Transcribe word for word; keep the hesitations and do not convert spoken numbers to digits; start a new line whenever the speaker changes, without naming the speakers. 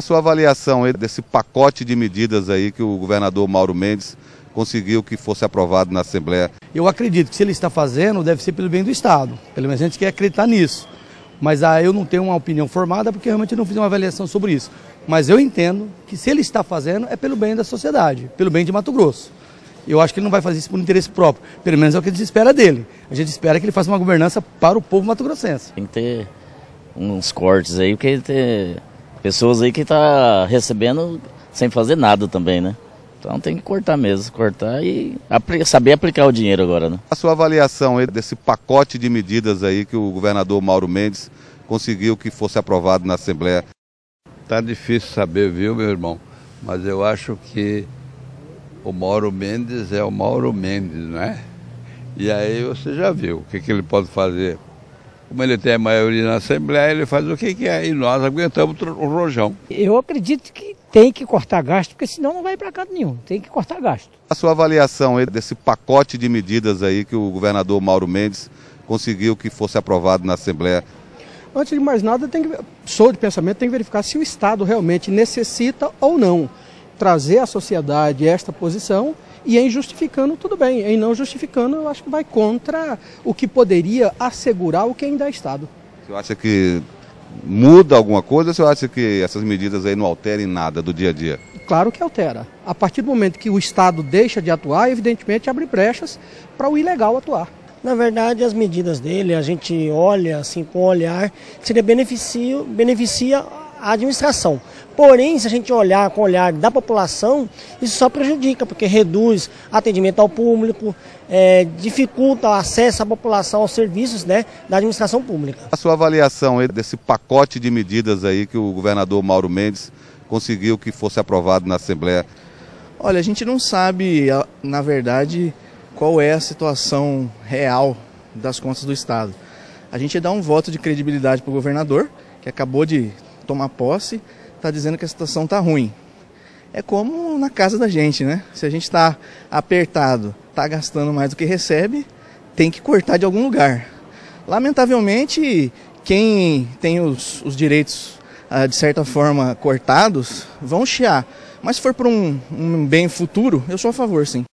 A sua avaliação aí desse pacote de medidas aí que o governador Mauro Mendes conseguiu que fosse aprovado na Assembleia?
Eu acredito que se ele está fazendo, deve ser pelo bem do Estado. Pelo menos a gente quer acreditar nisso. Mas ah, eu não tenho uma opinião formada porque realmente não fiz uma avaliação sobre isso. Mas eu entendo que se ele está fazendo é pelo bem da sociedade, pelo bem de Mato Grosso. Eu acho que ele não vai fazer isso por interesse próprio. Pelo menos é o que a gente espera dele. A gente espera que ele faça uma governança para o povo mato-grossense.
Tem que ter uns cortes aí, porque tem pessoas aí que estão tá recebendo sem fazer nada também, né? Então tem que cortar mesmo, cortar e apl- saber aplicar o dinheiro agora, né?
A sua avaliação aí desse pacote de medidas aí que o governador Mauro Mendes conseguiu que fosse aprovado na Assembleia?
Tá difícil saber, viu, meu irmão? Mas eu acho que o Mauro Mendes é o Mauro Mendes, né? E aí você já viu o que, que ele pode fazer. Como ele tem a maioria na Assembleia, ele faz o que quer e nós aguentamos o rojão.
Eu acredito que tem que cortar gasto, porque senão não vai para canto nenhum. Tem que cortar gasto.
A sua avaliação aí desse pacote de medidas aí que o governador Mauro Mendes conseguiu que fosse aprovado na Assembleia?
Antes de mais nada, tem que, sou de pensamento, tem que verificar se o Estado realmente necessita ou não trazer à sociedade esta posição, e em justificando, tudo bem, em não justificando, eu acho que vai contra o que poderia assegurar o que ainda é Estado.
Você acha que muda alguma coisa ou você acha que essas medidas aí não alterem nada do dia a dia?
Claro que altera. A partir do momento que o Estado deixa de atuar, evidentemente abre brechas para o ilegal atuar.
Na verdade, as medidas dele, a gente olha assim com o olhar, seria beneficio, beneficia a administração. Porém, se a gente olhar com o olhar da população, isso só prejudica, porque reduz atendimento ao público, é, dificulta o acesso à população aos serviços, né, da administração pública.
A sua avaliação aí desse pacote de medidas aí que o governador Mauro Mendes conseguiu que fosse aprovado na Assembleia?
Olha, a gente não sabe, na verdade, qual é a situação real das contas do Estado. A gente dá um voto de credibilidade para o governador, que acabou de tomar posse, está dizendo que a situação está ruim. É como na casa da gente, né? Se a gente está apertado, está gastando mais do que recebe, tem que cortar de algum lugar. Lamentavelmente, quem tem os, os direitos, ah, de certa forma, cortados, vão chiar. Mas se for para um, um bem futuro, eu sou a favor, sim.